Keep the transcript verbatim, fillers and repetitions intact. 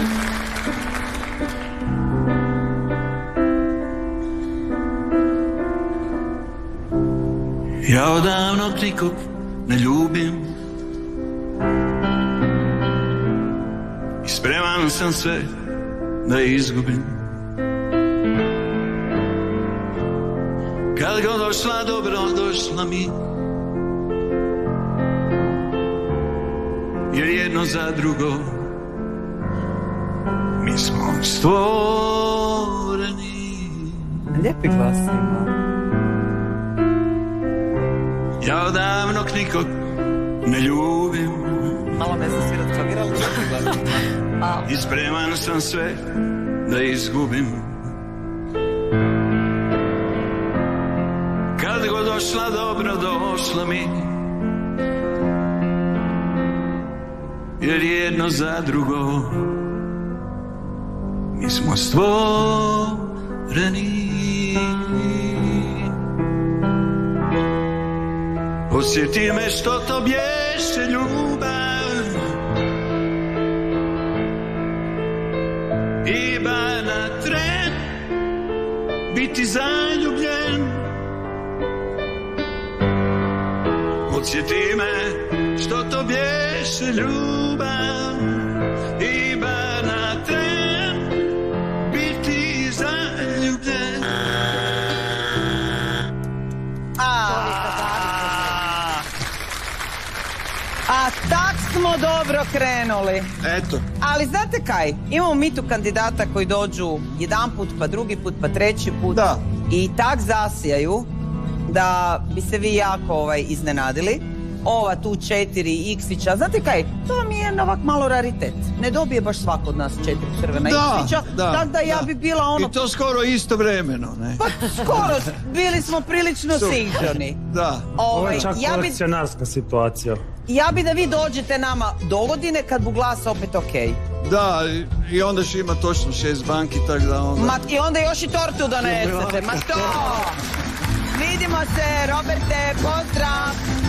Ja odavno nikog ne ljubim i spreman sam sve da izgubim. Kad god došla dobro došla mi, jer jedno za drugo mi smo stvoreni. Lijepi glas ima. Ja odavno nikog ne ljubim. Malo ne znam svirat klavir, ali lijepi glas ima. I spreman sam sve da izgubim. Kad god došla dobro došla mi, jer jedno za drugo mi smo stvoreni. Osjeti me što to bješe ljubav i ba na tren biti zaljubljen. Osjeti me što to bješe ljubav i ba na tren biti zaljubljen. A tak smo dobro krenuli. Eto. Ali znate kaj, imamo mi tu kandidata koji dođu jedan put, pa drugi put, pa treći put. Da. I tak zasijaju da bi se vi jako ovaj, iznenadili. Ova tu četiri iksića, znate kaj, to vam je ovak malo raritet. Ne dobije baš svako od nas četiri crvena iksića. Tako da ja bi bila ono... I to skoro istovremeno, ne? Pa skoro, bili smo prilično sinkroni. Da. Ovo je čak kolekcionarska situacija. Ja bi da vi dođete nama do godine kad bu glas opet okej. Da, i onda će ima točno šest banki, tako da onda... Ma, i onda još i tortu donesete, ma što? Vidimo se, Roberte, pozdrav!